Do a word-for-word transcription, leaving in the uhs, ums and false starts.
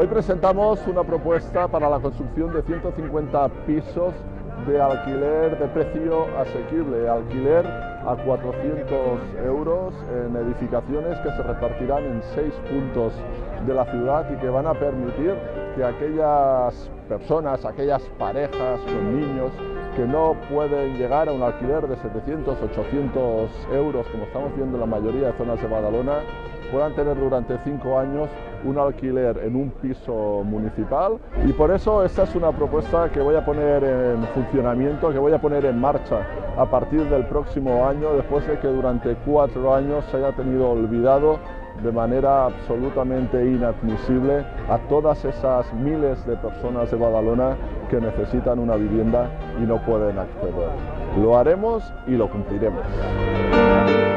Hoy presentamos una propuesta para la construcción de ciento cincuenta pisos de alquiler de precio asequible, alquiler a cuatrocientos euros en edificaciones que se repartirán en seis puntos de la ciudad y que van a permitir que aquellas personas, aquellas parejas con niños que no pueden llegar a un alquiler de setecientos, ochocientos euros, como estamos viendo en la mayoría de zonas de Badalona, puedan tener durante cinco años un alquiler en un piso municipal. Y por eso esta es una propuesta que voy a poner en funcionamiento, que voy a poner en marcha a partir del próximo año, después de que durante cuatro años se haya tenido olvidado de manera absolutamente inadmisible a todas esas miles de personas de Badalona que necesitan una vivienda y no pueden acceder. Lo haremos y lo cumpliremos.